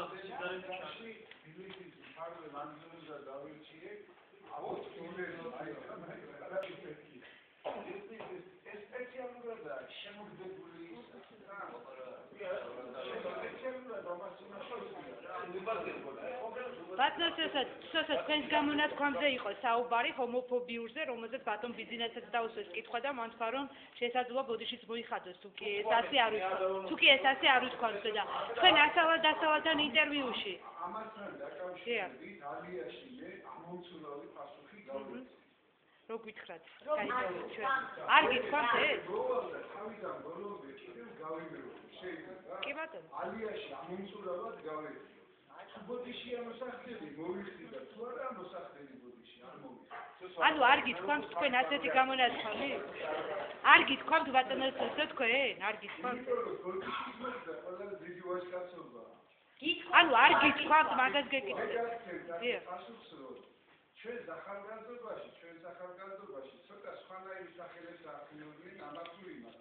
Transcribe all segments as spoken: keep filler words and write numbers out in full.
ბატონო სოცა თქვენს გამონათქვამზე იყო საუბარი ჰომოფობიურზე, რომელზეც ბატონ ბიზნესსაც დაუსვეს კითხვა და მან თქვა რომ შესაძლოა ბოდიშიც მოიხადოს, თუ კი ეს ასე არ უთქვა. თუ კი ეს ასე არ უთქვამს და თქვენ ასავალ დასავლადან ინტერვიუში. ამასთან დაკავშირებით ალიაში მე ამომცურავი პასუხი გავდეთ. რო გითხრათ, გაიგეთ ჩვენ. არ გითქვამთ ეს? თავიდან ბოლომდე კიდევ გავიმეორებ, შეიძლება? კი ბატონო. ალიაში ამომცურავად გავედით. ბოდიში ამოსახდები, მოვიხდი და თუ არა ამოსახდები ბოდიში, არ მოვიხდი. ანუ არ გითქვამთ თქვენ ასეთი გამონათქვამი? არ გითქვამთ ბატონო სოცა თქვენ? არ გითქვამთ? ბოდიში მოხდა ყველაზე დიდი ვაჟკაცობა. ანუ არ გითქვამთ მაგას გეკითხეთ. პასუხს რომ ჩვენ ახალგაზრდობაში, ჩვენ ახალგაზრდობაში ცოტა სხვანაირი სახელებს ახმოვდნენ ამას თუ იმას.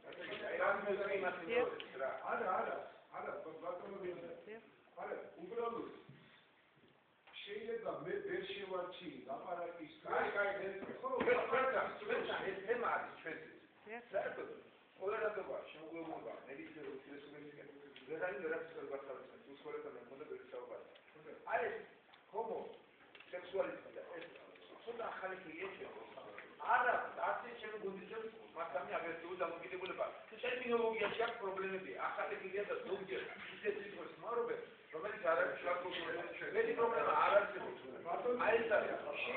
არა, არა, არა, ბატონო ვინდა. არა, უბრალოდ შეიძლება მე ვერ შევარჩი ლაპარაკის. კაი, კაი, ხო, ლაპარაკის ეს თემა არის ჩვენთვის. საერთოდ ყველადობა შემოგვეუბნება მედიცინური უსწრებისკენ. ვერ არის ვერაფერს ვერ გახსოვდეს, უსხოლეთთან მოდა ვერ საუბარი. აი ეს ჰომო სექსუალიზმი და ეს ცოტა ახალი ხიეჭია. არა, ასე ჩემ გუნდისებს მასამი აგრესიული დამოკიდებულება. ტერმინოლოგიაში აქვს პრობლემები. ახალი ხია და ზოგჯერ ისეთ სიტყვებს მავრობენ, რომელიც არ არის შაქულტურა. ეს პრობლემა არ არსებობს. აი ეს არის.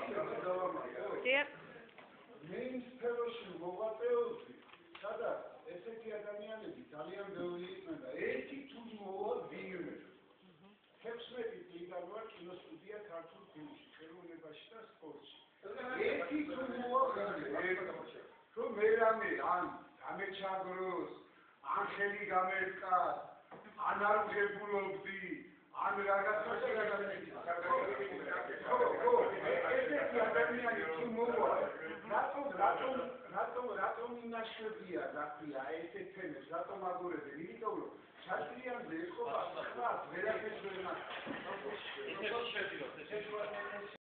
მე იმ სფეროში მოვაწეოდი, სადაც ესეთი ადამიანები ძალიან ბევრი იყვნენ და ერთი თუ მოვა ვიგნებ. თექვსმეტი წლიდან ვარ კინოსტუდია ქართულ ფილმში, ხელოვნებაში და სპორტში. ერთი თუ მოვა ვიგნებ. რომ მე რამე ან გამეჩაგროს, ან ხელი გამერკას, ან არ ვღებულობდი, ან რაღაცა რაღაცა. ხო, ხო, ესეთი ადამიანი თუ მოვა, რატომ, რატომ, რატომ, რატომ ინაშებია, რა ქვია, ესეთ თემებს, რატომ აგორებენ? იმიტომ რომ ჩარჩილიანზე ეწყობა ხმას, ვერაფერს ვერ ნახავს.